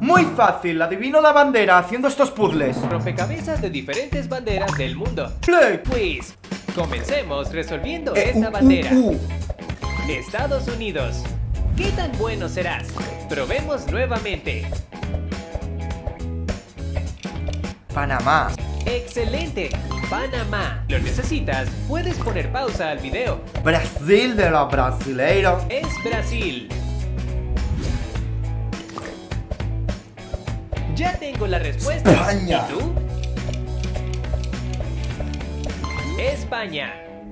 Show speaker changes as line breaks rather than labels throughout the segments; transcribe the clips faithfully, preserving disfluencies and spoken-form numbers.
Muy fácil, adivino la bandera haciendo estos puzzles.
Rompecabezas de diferentes banderas del mundo.
Play.
Quiz. Comencemos resolviendo
Eh,
esta
uh,
bandera.
uh, uh.
Estados Unidos. ¿Qué tan bueno serás? Probemos nuevamente.
Panamá.
¡Excelente! Panamá. ¿Lo necesitas? Puedes poner pausa al video.
Brasil de los brasileiros.
Es Brasil. Ya tengo la respuesta.
España.
¿Y tú? España.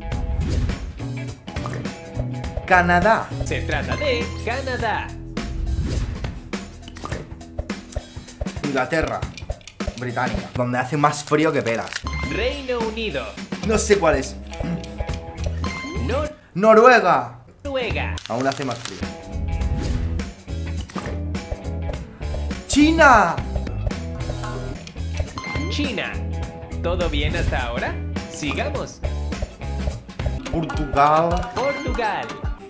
Canadá.
Se trata de Canadá.
Inglaterra. Británica. Donde hace más frío que pelas.
Reino Unido.
No sé cuál es.
Nor-
Noruega.
Noruega.
Aún hace más frío. China.
China. ¿Todo bien hasta ahora? Sigamos.
Portugal.
Portugal.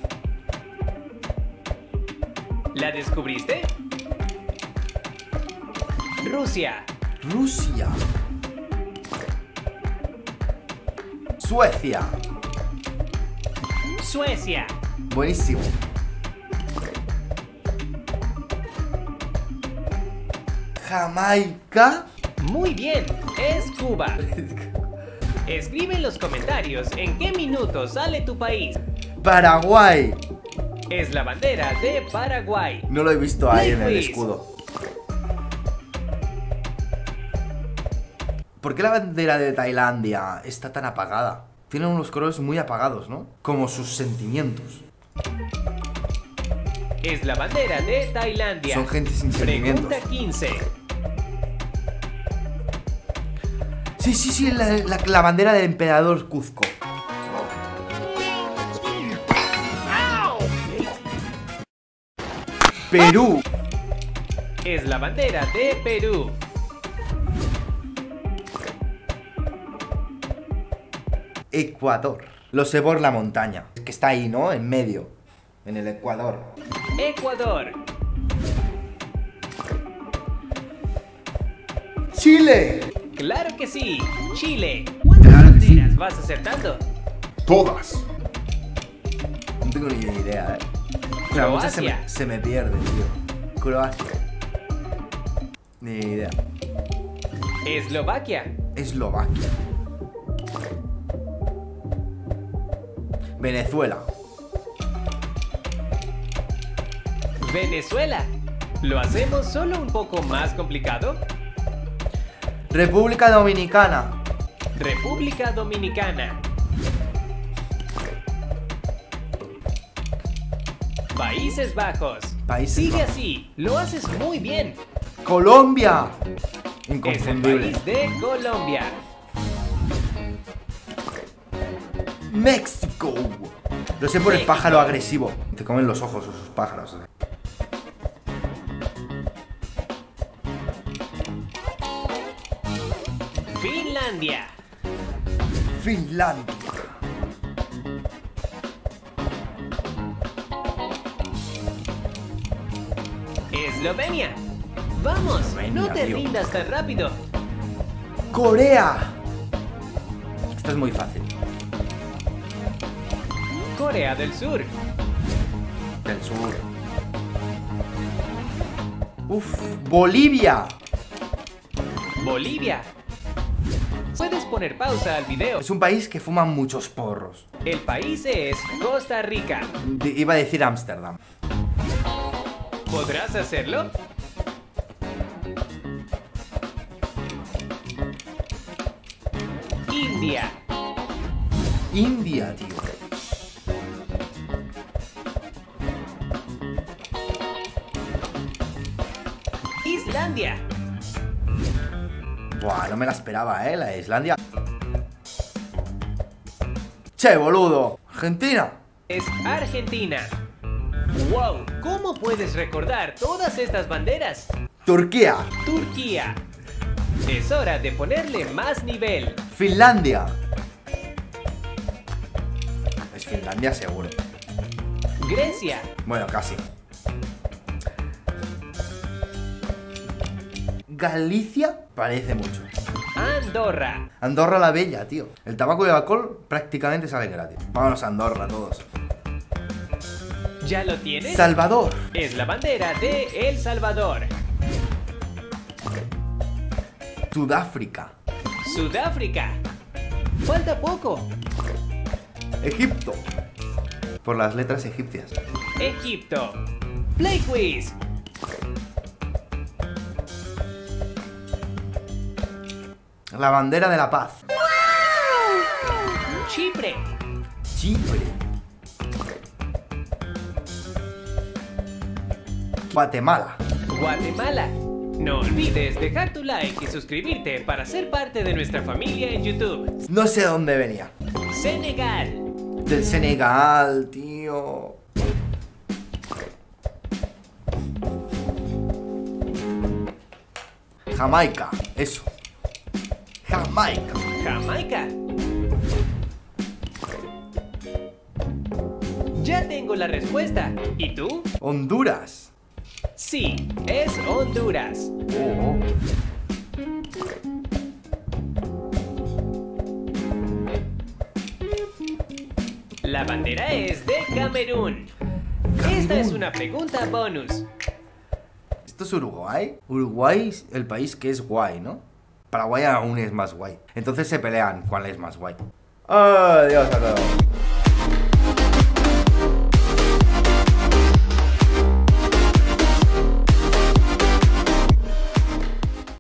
¿La descubriste? Rusia.
Rusia. Suecia.
Suecia.
Buenísimo. Jamaica.
Muy bien, es Cuba. Escribe en los comentarios en qué minuto sale tu país.
Paraguay.
Es la bandera de Paraguay.
No lo he visto ahí en el
Quiz.
escudo. ¿Por qué la bandera de Tailandia está tan apagada? Tiene unos colores muy apagados, ¿no? Como sus sentimientos.
Es la bandera de Tailandia.
Son gente sin sentimientos.
Pregunta quince.
Sí, sí, sí, la, la- la bandera del emperador Cuzco. Perú.
Es la bandera de Perú.
Ecuador. Lo sé por la montaña. Que está ahí, ¿no? En medio. En el Ecuador.
Ecuador.
Chile.
Claro que sí. Chile. ¿Cuántas
Claro que sí.
banderas vas acertando?
Todas.
No tengo ni idea, eh. Claro, muchas se
Croacia.
me, se me pierden, tío. Croacia. Ni idea.
Eslovaquia.
Eslovaquia. Venezuela.
Venezuela. ¿Lo hacemos solo un poco más complicado?
República Dominicana.
República Dominicana. Países Bajos.
Países
Sigue
Bajos.
así. Lo haces muy bien.
Colombia.
Es el
Inconfundible.
país de Colombia.
México. Lo sé por el
México.
pájaro agresivo. Te comen los ojos esos pájaros.
Finlandia.
Finlandia.
Eslovenia. Vamos,
Eslovenia,
no te
tío.
rindas tan rápido.
Corea. Esto es muy fácil.
Corea del Sur.
Del sur. Uf. Bolivia.
Bolivia. Puedes poner pausa al video.
Es un país que fuma muchos porros.
El país es Costa Rica.
De- iba a decir Ámsterdam.
¿Podrás hacerlo? India.
India, tío.
Islandia.
Buah, no me la esperaba, ¿eh? La de Islandia. Che, boludo. Argentina.
Es Argentina. ¡Wow! ¿Cómo puedes recordar todas estas banderas?
Turquía.
Turquía. Es hora de ponerle más nivel.
Finlandia. Es Finlandia seguro.
Grecia.
Bueno, casi. Galicia parece mucho.
Andorra.
Andorra la Bella, tío. El tabaco y el alcohol prácticamente salen gratis. Vámonos a Andorra todos.
¿Ya lo tienes?
Salvador.
Es la bandera de El Salvador.
Sudáfrica.
Sudáfrica. Falta poco.
Egipto. Por las letras egipcias.
Egipto. Play quiz.
La bandera de la paz.
Chipre.
Chipre. Guatemala.
Guatemala. No olvides dejar tu like y suscribirte para ser parte de nuestra familia en YouTube.
No sé dónde venía.
Senegal.
Del Senegal, tío. Jamaica, eso. Jamaica.
Jamaica. Ya tengo la respuesta. ¿Y tú?
Honduras.
Sí, es Honduras.
Oh.
La bandera es de Camerún. Esta es una pregunta bonus.
¿Esto es Uruguay? Uruguay es el país que es guay, ¿no? Paraguay aún es más guay. Entonces se pelean cuál es más guay. Adiós a todos.